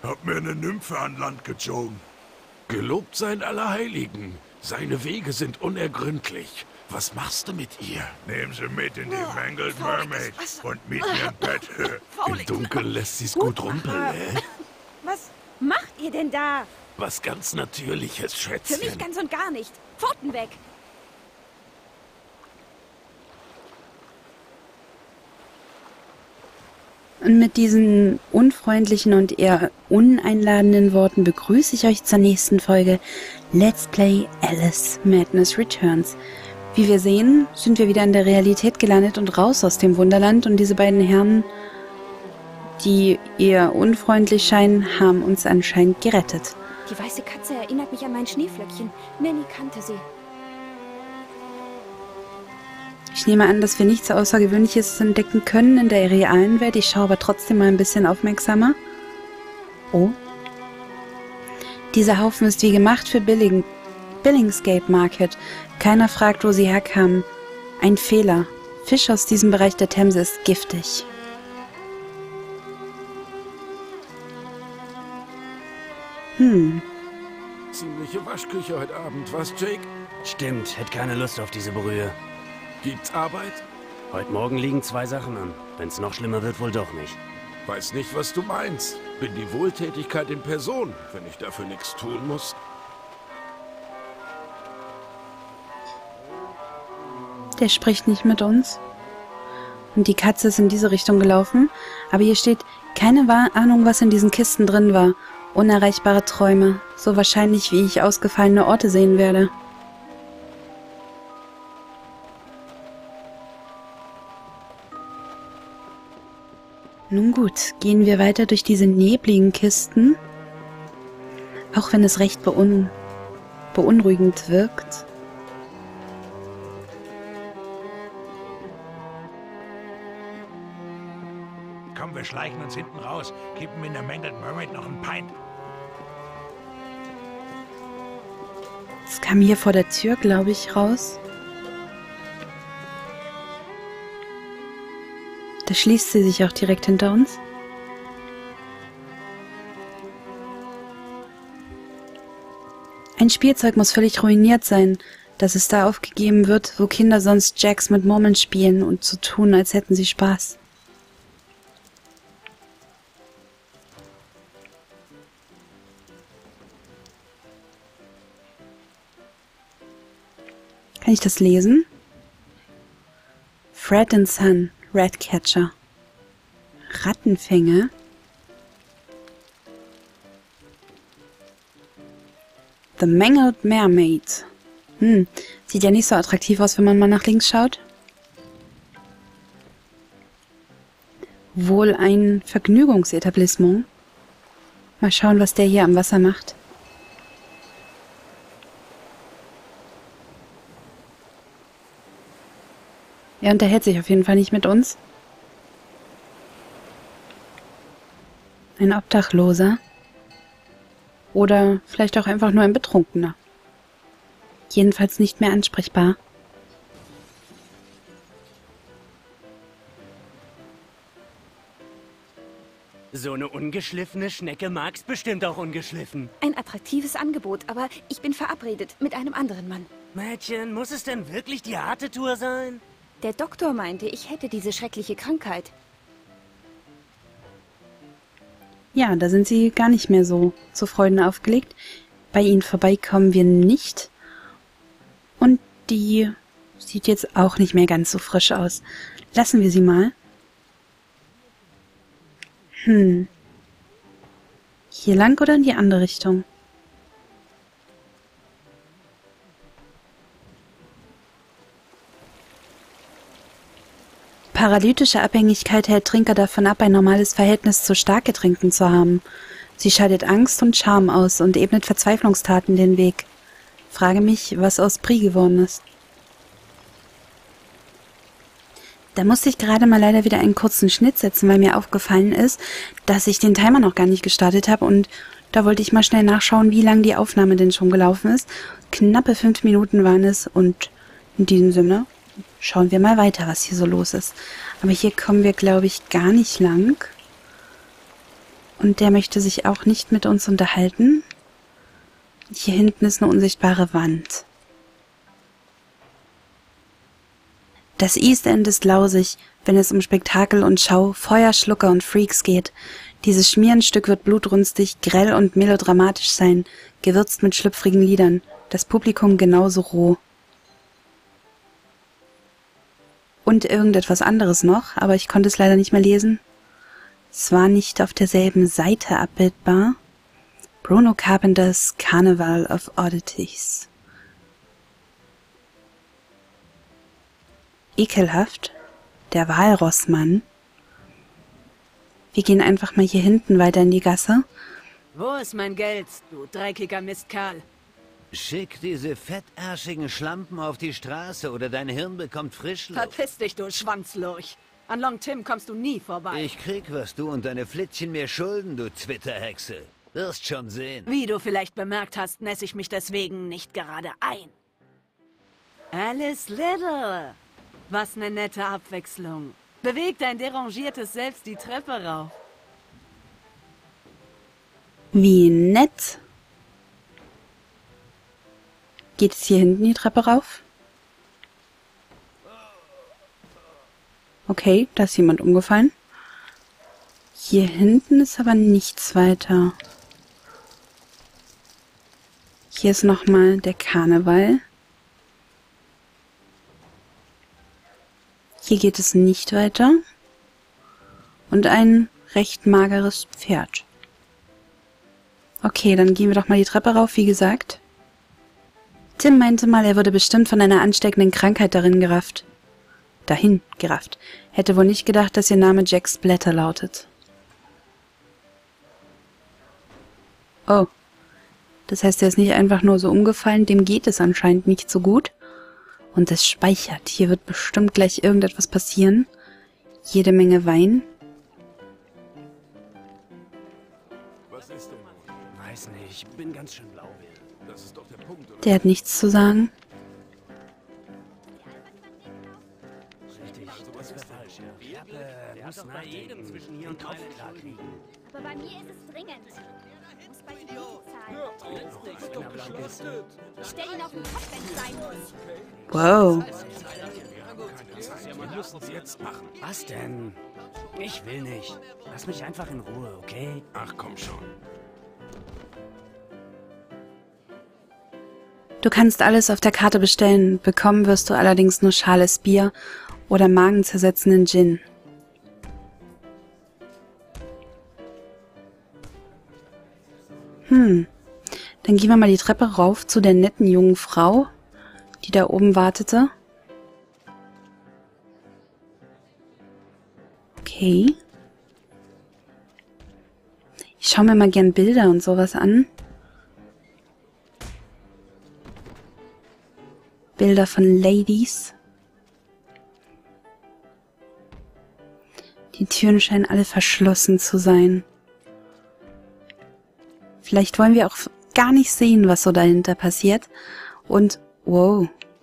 Hab mir eine Nymphe an Land gezogen. Gelobt seien Allerheiligen. Seine Wege sind unergründlich. Was machst du mit ihr? Nehmen Sie mit in die Mangled Mermaid und miet mir ein Bett. Im Dunkeln lässt sie's gut rumpeln, hä? Was macht ihr denn da? Was ganz Natürliches, Schätzchen. Für mich ganz und gar nicht. Pfoten weg! Und mit diesen unfreundlichen und eher uneinladenden Worten begrüße ich euch zur nächsten Folge Let's Play Alice Madness Returns. Wie wir sehen, sind wir wieder in der Realität gelandet und raus aus dem Wunderland, und diese beiden Herren, die eher unfreundlich scheinen, haben uns anscheinend gerettet. Die weiße Katze erinnert mich an mein Schneeflöckchen. Nanny kannte sie. Ich nehme an, dass wir nichts Außergewöhnliches entdecken können in der realen Welt. Ich schaue aber trotzdem mal ein bisschen aufmerksamer. Oh. Dieser Haufen ist wie gemacht für Billingsgate Market. Keiner fragt, wo sie herkamen. Ein Fehler. Fisch aus diesem Bereich der Themse ist giftig. Ziemliche Waschküche heute Abend, was, Jake? Stimmt, hätte keine Lust auf diese Brühe. Gibt's Arbeit? Heute Morgen liegen 2 Sachen an. Wenn's noch schlimmer wird, wohl doch nicht. Weiß nicht, was du meinst. Bin die Wohltätigkeit in Person, wenn ich dafür nichts tun muss. Der spricht nicht mit uns. Und die Katze ist in diese Richtung gelaufen. Aber hier steht, keine Ahnung, was in diesen Kisten drin war. Unerreichbare Träume. So wahrscheinlich, wie ich ausgefallene Orte sehen werde. Nun gut, gehen wir weiter durch diese nebligen Kisten. Auch wenn es recht beunruhigend wirkt. Komm, wir schleichen uns hinten raus. Geben in der Mangled Mermaid noch ein Pint. Es kam hier vor der Tür, glaube ich, raus. Da schließt sie sich auch direkt hinter uns. Ein Spielzeug muss völlig ruiniert sein, dass es da aufgegeben wird, wo Kinder sonst Jacks mit Murmeln spielen und so tun, als hätten sie Spaß. Kann ich das lesen? Fred and Son, Ratcatcher. Rattenfänger? The Mangled Mermaid. Sieht ja nicht so attraktiv aus, wenn man mal nach links schaut. Wohl ein Vergnügungsetablissement. Mal schauen, was der hier am Wasser macht. Er unterhält sich auf jeden Fall nicht mit uns. Ein Obdachloser. Oder vielleicht auch einfach nur ein Betrunkener. Jedenfalls nicht mehr ansprechbar. So eine ungeschliffene Schnecke mag's bestimmt auch ungeschliffen. Ein attraktives Angebot, aber ich bin verabredet mit einem anderen Mann. Mädchen, muss es denn wirklich die harte Tour sein? Der Doktor meinte, ich hätte diese schreckliche Krankheit. Ja, da sind sie gar nicht mehr so zu Freuden aufgelegt. Bei ihnen vorbeikommen wir nicht. Und die sieht jetzt auch nicht mehr ganz so frisch aus. Lassen wir sie mal. Hier lang oder in die andere Richtung? Paralytische Abhängigkeit hält Trinker davon ab, ein normales Verhältnis zu Starkgetränken zu haben. Sie scheidet Angst und Scham aus und ebnet Verzweiflungstaten den Weg. Frage mich, was aus Brie geworden ist. Da musste ich gerade mal leider wieder einen kurzen Schnitt setzen, weil mir aufgefallen ist, dass ich den Timer noch gar nicht gestartet habe, und da wollte ich mal schnell nachschauen, wie lang die Aufnahme denn schon gelaufen ist. Knappe 5 Minuten waren es, und in diesem Sinne schauen wir mal weiter, was hier so los ist. Aber hier kommen wir, glaube ich, gar nicht lang. Und der möchte sich auch nicht mit uns unterhalten. Hier hinten ist eine unsichtbare Wand. Das East End ist lausig, wenn es um Spektakel und Schau, Feuerschlucker und Freaks geht. Dieses Schmierenstück wird blutrünstig, grell und melodramatisch sein, gewürzt mit schlüpfrigen Liedern. Das Publikum genauso roh. Und irgendetwas anderes noch, aber ich konnte es leider nicht mehr lesen. Es war nicht auf derselben Seite abbildbar. Bruno Carpenters Carnival of Oddities. Ekelhaft. Der Walrossmann. Wir gehen einfach mal hier hinten weiter in die Gasse. Wo ist mein Geld, du dreckiger Mistkerl? Schick diese fettärschigen Schlampen auf die Straße oder dein Hirn bekommt Frischluft. Verpiss dich, du Schwanzlurch. An Long Tim kommst du nie vorbei. Ich krieg, was du und deine Flittchen mir schulden, du Twitterhexe. Wirst schon sehen. Wie du vielleicht bemerkt hast, nässe ich mich deswegen nicht gerade ein. Alice Little. Was ne nette Abwechslung. Bewegt dein derangiertes Selbst die Treppe rauf. Wie nett. Geht es hier hinten die Treppe rauf? Okay, da ist jemand umgefallen. Hier hinten ist aber nichts weiter. Hier ist nochmal der Karneval. Hier geht es nicht weiter. Und ein recht mageres Pferd. Okay, dann gehen wir doch mal die Treppe rauf, wie gesagt. Tim meinte mal, er wurde bestimmt von einer ansteckenden Krankheit dahin gerafft. Hätte wohl nicht gedacht, dass ihr Name Jack Splatter lautet. Oh. Das heißt, er ist nicht einfach nur so umgefallen, dem geht es anscheinend nicht so gut. Und es speichert. Hier wird bestimmt gleich irgendetwas passieren. Jede Menge Wein. Was ist denn? Weiß nicht, bin ganz schön blau. Das ist doch der Punkt, oder? Der hat nichts zu sagen. Richtig, das wäre falsch, ja. Der muss nach jedem zwischen hier und Kopf klar kriegen. Aber bei mir ist es dringend. Ich muss bei die Miete zahlen. Stell ihn auf den Kopf, wenn es sein muss. Wow. Wir müssen es jetzt machen. Was denn? Ich will nicht. Lass mich einfach in Ruhe, okay? Ach, komm schon. Du kannst alles auf der Karte bestellen. Bekommen wirst du allerdings nur schales Bier oder magenzersetzenden Gin. Dann gehen wir mal die Treppe rauf zu der netten jungen Frau, die da oben wartete. Okay. Ich schaue mir mal gern Bilder und sowas an. Bilder von Ladies. Die Türen scheinen alle verschlossen zu sein. Vielleicht wollen wir auch gar nicht sehen, was so dahinter passiert. Und, wow.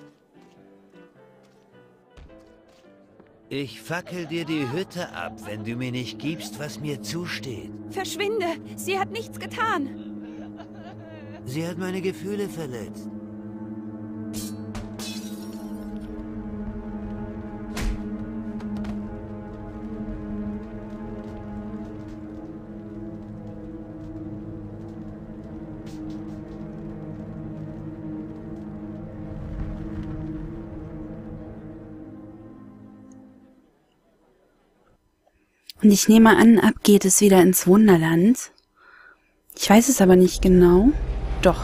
Ich fackel dir die Hütte ab, wenn du mir nicht gibst, was mir zusteht. Verschwinde! Sie hat nichts getan. Sie hat meine Gefühle verletzt. Und ich nehme an, ab geht es wieder ins Wunderland. Ich weiß es aber nicht genau. Doch.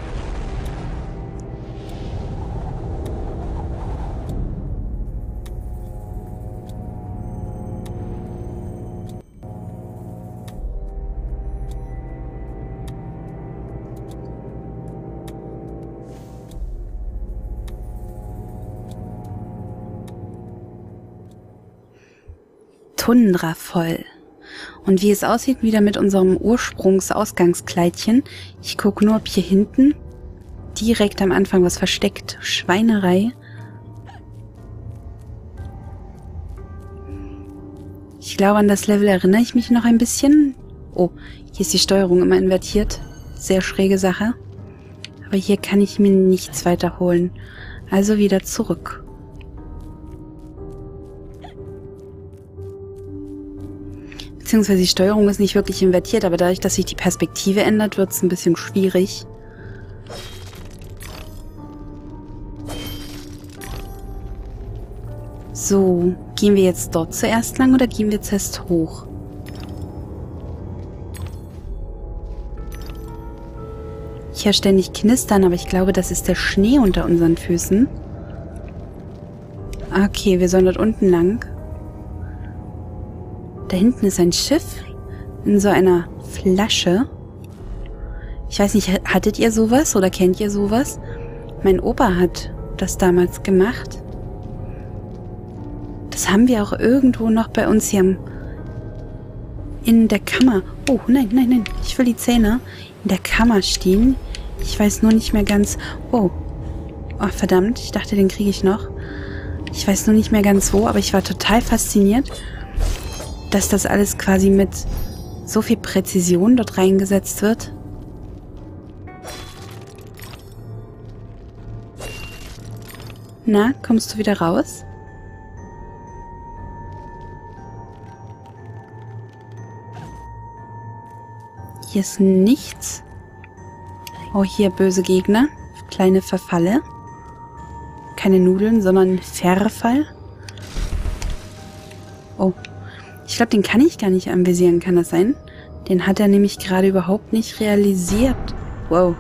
Tundra voll. Und wie es aussieht, wieder mit unserem Ursprungsausgangskleidchen. Ich gucke nur, ob hier hinten direkt am Anfang was versteckt. Schweinerei. Ich glaube, an das Level erinnere ich mich noch ein bisschen. Oh, hier ist die Steuerung immer invertiert. Sehr schräge Sache. Aber hier kann ich mir nichts weiter holen. Also wieder zurück. Beziehungsweise die Steuerung ist nicht wirklich invertiert, aber dadurch, dass sich die Perspektive ändert, wird es ein bisschen schwierig. So, gehen wir jetzt dort zuerst lang oder gehen wir zuerst hoch? Ich höre ständig knistern, aber ich glaube, das ist der Schnee unter unseren Füßen. Okay, wir sollen dort unten lang. Da hinten ist ein Schiff in so einer Flasche. Ich weiß nicht, hattet ihr sowas oder kennt ihr sowas? Mein Opa hat das damals gemacht. Das haben wir auch irgendwo noch bei uns hier in der Kammer. Oh, nein, nein, nein. Ich will die Zähne in der Kammer stehen. Ich weiß nur nicht mehr ganz... Oh. Oh, verdammt. Ich dachte, den kriege ich noch. Ich weiß nur nicht mehr ganz wo, aber ich war total fasziniert, dass das alles quasi mit so viel Präzision dort reingesetzt wird. Na, kommst du wieder raus? Hier ist nichts. Oh, hier böse Gegner. Kleine Verfalle. Keine Nudeln, sondern Verfall. Oh. Ich glaube, den kann ich gar nicht anvisieren, kann das sein? Den hat er nämlich gerade überhaupt nicht realisiert. Wow.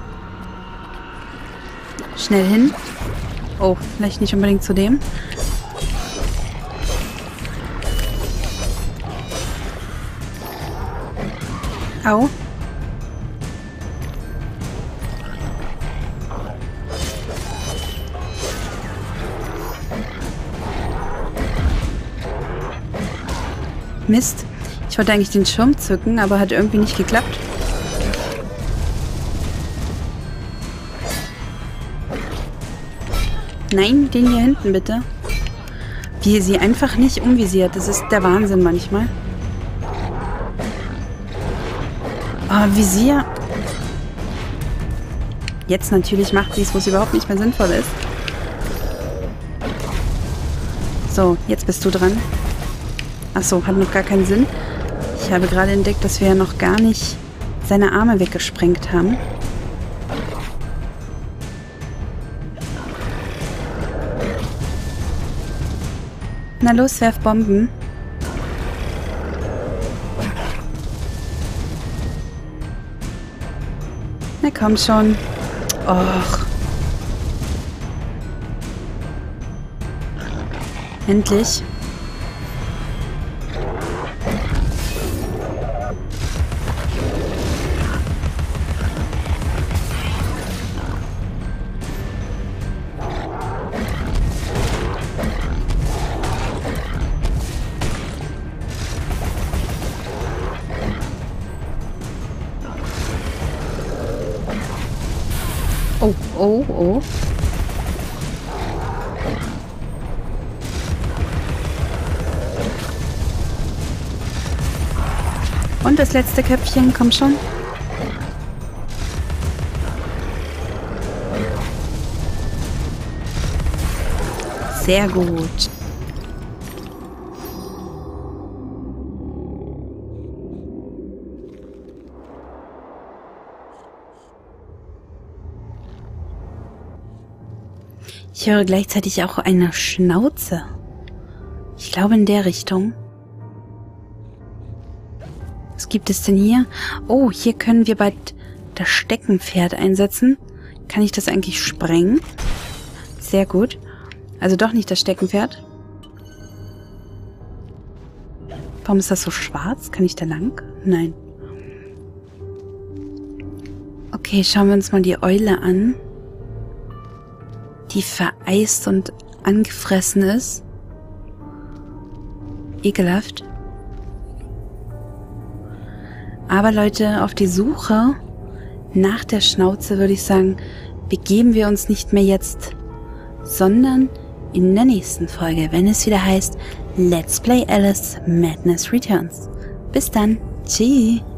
Schnell hin. Oh, vielleicht nicht unbedingt zu dem. Au. Mist. Ich wollte eigentlich den Schirm zücken, aber hat irgendwie nicht geklappt. Nein, den hier hinten bitte. Wie sie einfach nicht umvisiert. Das ist der Wahnsinn manchmal. Oh, Visier. Jetzt natürlich macht sie es, wo es überhaupt nicht mehr sinnvoll ist. So, jetzt bist du dran. Achso, hat noch gar keinen Sinn. Ich habe gerade entdeckt, dass wir ja noch gar nicht seine Arme weggesprengt haben. Na los, werf Bomben. Na komm schon. Och. Endlich. Oh, oh, oh. Und das letzte Köpfchen, komm schon. Sehr gut. Ich höre gleichzeitig auch eine Schnauze. Ich glaube in der Richtung. Was gibt es denn hier? Oh, hier können wir bald das Steckenpferd einsetzen. Kann ich das eigentlich sprengen? Sehr gut. Also doch nicht das Steckenpferd. Warum ist das so schwarz? Kann ich da lang? Nein. Okay, schauen wir uns mal die Eule an. Die vereist und angefressen ist. Ekelhaft. Aber Leute, auf die Suche nach der Schnauze würde ich sagen, begeben wir uns nicht mehr jetzt, sondern in der nächsten Folge, wenn es wieder heißt Let's Play Alice Madness Returns. Bis dann. Tschüss.